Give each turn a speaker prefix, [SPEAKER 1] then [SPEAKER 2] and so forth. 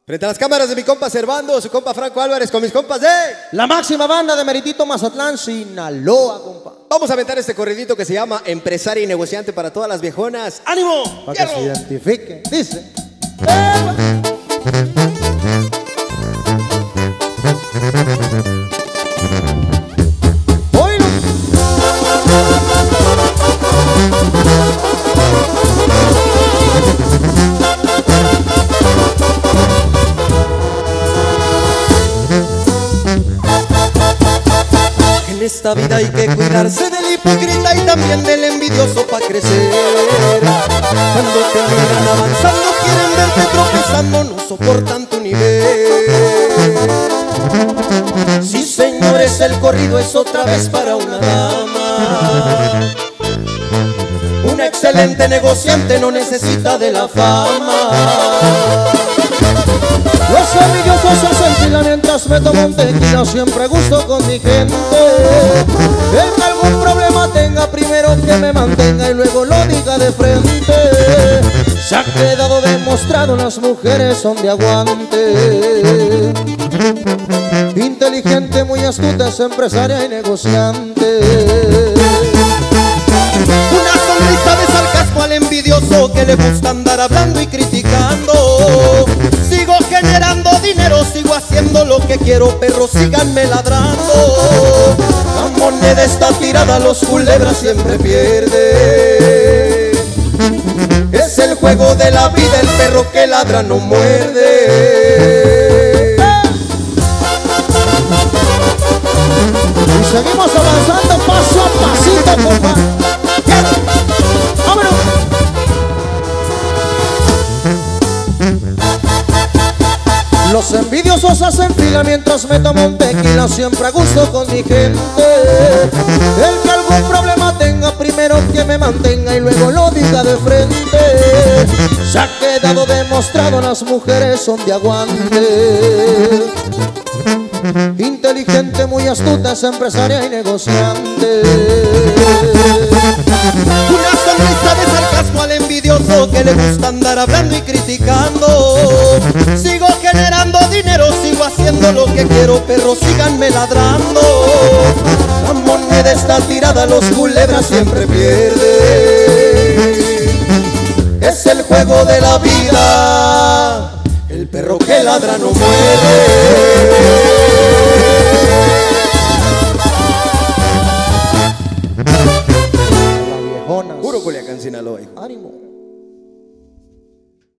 [SPEAKER 1] Frente a las cámaras de mi compa Servando, su compa Franco Álvarez, con mis compas de
[SPEAKER 2] la máxima banda de Meritito Mazatlán, Sinaloa, compa.
[SPEAKER 1] Vamos a aventar este corridito que se llama Empresaria y Negociante para todas las viejonas. ¡Ánimo!
[SPEAKER 2] Para que se identifique. Dice. ¡Oílo!
[SPEAKER 1] En esta vida hay que cuidarse del hipócrita y también del envidioso para crecer. Cuando te miran avanzando quieren verte tropezando, no soportan tu nivel. Sí, señores, el corrido es otra vez para una dama. Una excelente negociante no necesita de la fama.
[SPEAKER 2] Los envidiosos hacen fila mientras me tomo un tequila. Siempre gusto con mi gente. El que algún problema tenga, primero que me mantenga y luego lo diga de frente. Se ha quedado demostrado, las mujeres son de aguante. Inteligente, muy astuta, es empresaria y negociante.
[SPEAKER 1] Una sonrisa de sarcasmo al envidioso que le gusta andar hablando y criticando. Sigo generando dinero, sigo haciendo lo que quiero, perros síganme ladrando. La moneda está tirada, los culebras siempre pierden. Es el juego de la vida, el perro que ladra no muerde.
[SPEAKER 2] Y seguimos avanzando paso a pasito, compa. ¡Vámonos! Los envidiosos hacen fila mientras me tomo un tequila. Siempre a gusto con mi gente. El que algún problema tenga, primero que me mantenga y luego lo diga de frente. Se ha quedado demostrado, las mujeres son de aguante. Inteligente, muy astuta, es empresaria y negociante.
[SPEAKER 1] Una sonrisa de sarcasmo al envidioso que le gusta andar hablando y criticando. Sigo generando dinero, sigo haciendo lo que quiero, perros síganme ladrando. La moneda está tirada, los culebras siempre pierden. Es el juego de la vida, el perro que ladra no muere.
[SPEAKER 2] La viejona.
[SPEAKER 1] Puro Culiacán, Sinaloa.
[SPEAKER 2] Ánimo.